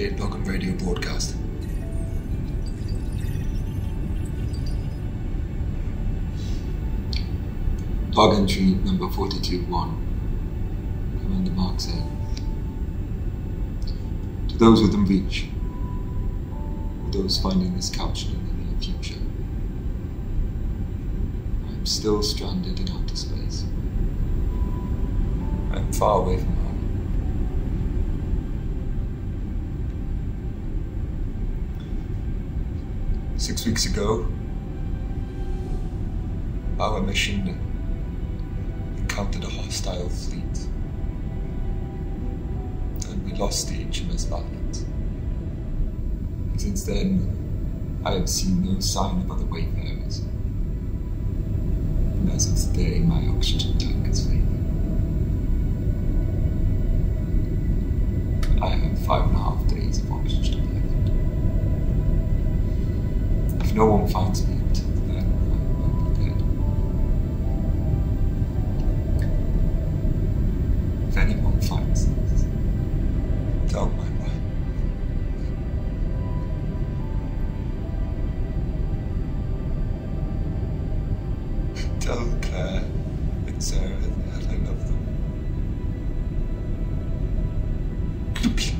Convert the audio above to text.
Late Block and Radio broadcast. Log entry number 42-1. Commander Mark said, to those within reach, or those finding this couch in the near future, I am still stranded in outer space. I am far away from home. 6 weeks ago, our mission encountered a hostile fleet, and we lost the HMS Valiant. Since then, I have seen no sign of other wayfarers, and as of today, my oxygen tank is failing. I have 5.5 days of oxygen left. If no one finds me until then, I will be dead. If anyone finds this, tell my wife. Tell Claire and Sarah that I love them. Please.